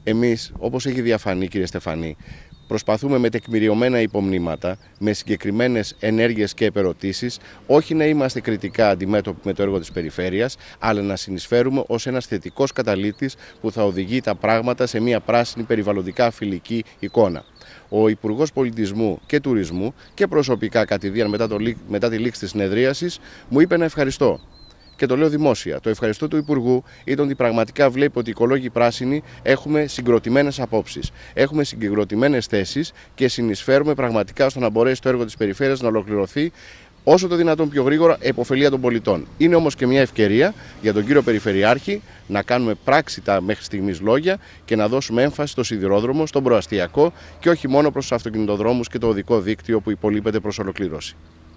Εμείς, όπως έχει διαφανεί, κύριε Στεφανή, προσπαθούμε με τεκμηριωμένα υπομνήματα, με συγκεκριμένες ενέργειες και επερωτήσεις, όχι να είμαστε κριτικά αντιμέτωποι με το έργο της περιφέρειας, αλλά να συνεισφέρουμε ως ένας θετικός καταλύτης που θα οδηγεί τα πράγματα σε μια πράσινη περιβαλλοντικά φιλική εικόνα. Ο Υπουργός Πολιτισμού και Τουρισμού και προσωπικά κατηδίαν μετά τη λήξη της συνεδρίασης μου είπε να ευχαριστώ. Και το λέω δημόσια. Το ευχαριστώ του Υπουργού ήταν ότι πραγματικά βλέπει ότι οι οικολόγοι πράσινοι έχουμε συγκροτημένες απόψεις. Έχουμε συγκροτημένες θέσεις και συνεισφέρουμε πραγματικά στο να μπορέσει το έργο της περιφέρειας να ολοκληρωθεί όσο το δυνατόν πιο γρήγορα επωφελία των πολιτών. Είναι όμως και μια ευκαιρία για τον κύριο Περιφερειάρχη να κάνουμε πράξη τα μέχρι στιγμής λόγια και να δώσουμε έμφαση στο σιδηρόδρομο, στον προαστιακό και όχι μόνο προς τους αυτοκινητοδρόμους και το οδικό δίκτυο που υπολείπεται προς ολοκλήρωση.